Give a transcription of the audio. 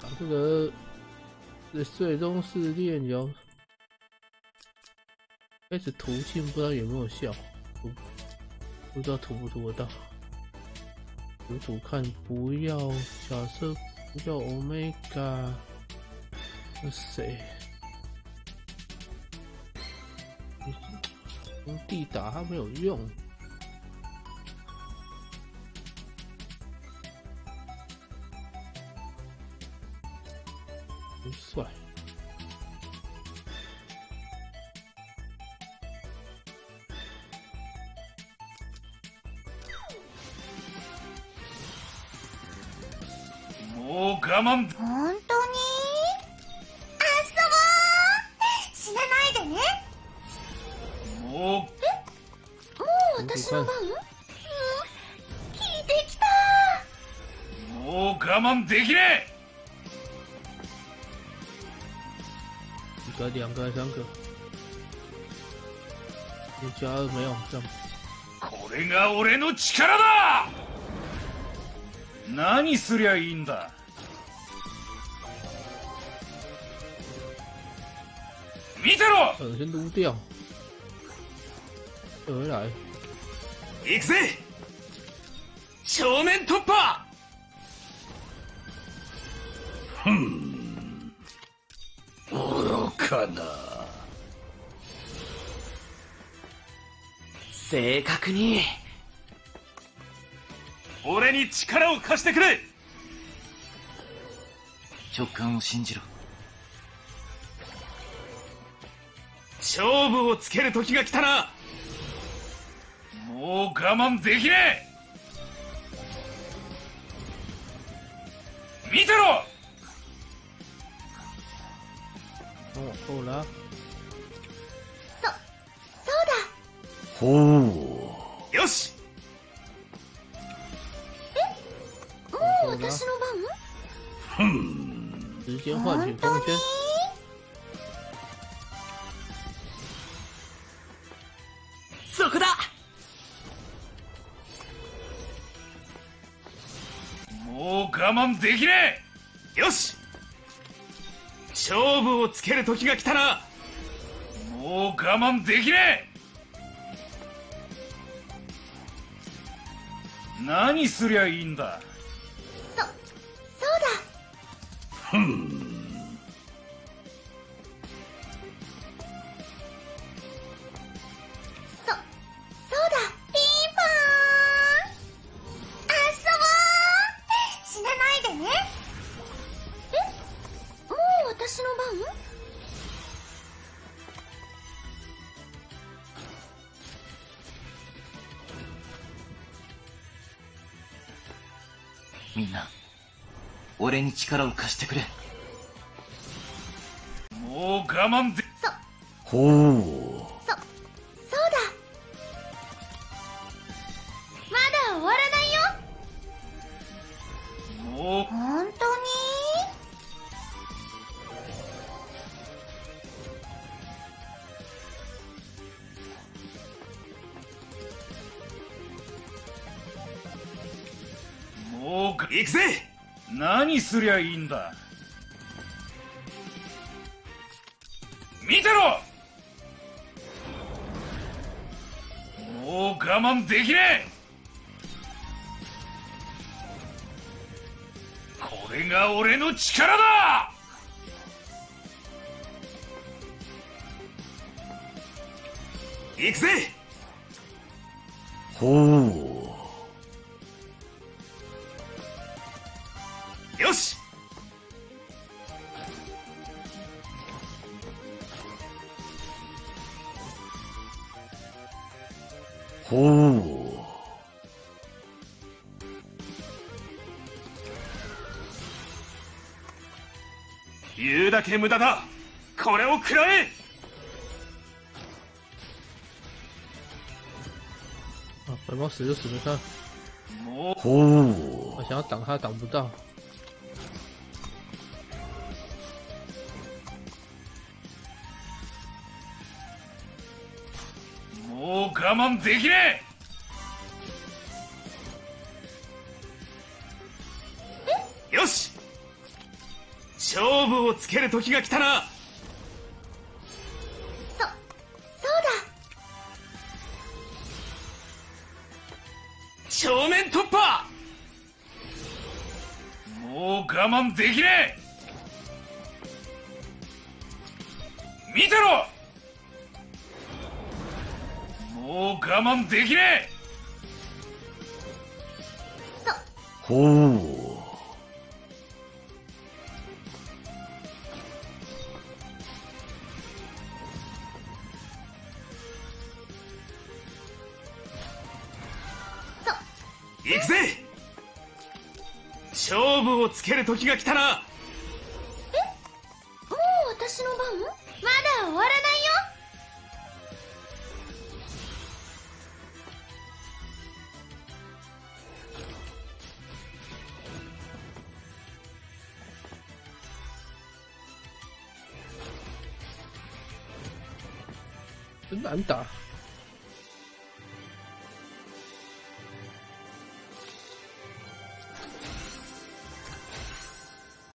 这个最终试炼有开始途径，不知道有没有效，不知道涂不涂得到。涂看，不要假设不叫 Omega， 那谁？用地打它没有用。很帅。 もう我慢。 本当に？遊ぼう！死なないでね。 ももう私の番？効いてきた。 う我慢できねえ。 一个、两个、三个，你加二没有这样。 これが俺の力だ。何すりゃいいんだ。見てろ。 先撸掉，回来。 行くぜ。正面突破。愚かな。 正確に俺に力を貸してくれ。 直感を信じろ。 勝負をつける時が来たな。もう我慢できねえ。見てろ。 够了。 そうだ。 ほう。よし。 もう私の番？ 时间唤醒光圈。 そこだ。 もう我慢できねえ。よし。勝負をつける時が来たな。もう我慢できねえ。何すりゃいいんだ。 そうだ。そうだ。ピンポーン。遊ぼう！死なないでね。もう私の番？ みんな俺に力を貸してくれ。 もう我慢で。ほう。 そうだ。まだ終わらないよ。 もう本当に？ もう行くぜ。何すりゃいいんだ。見てろ。もう我慢できねえ。これが俺の力だ。行くぜ。ほう。よし。ほう。言うだけ無駄だ。これを食らえ。 本猫死就死没看。 もう。ほ我想要挡他，挡不到。 もう我慢できねえ。よし。 勝負をつける時が来たな。 そうだ。 正面突破。もう我慢できねえ。見てろ。もう我慢できねほう。 え。行くぜ。勝負をつける時が来たな。 もう私の番？まだ終わらないよ。 真难打。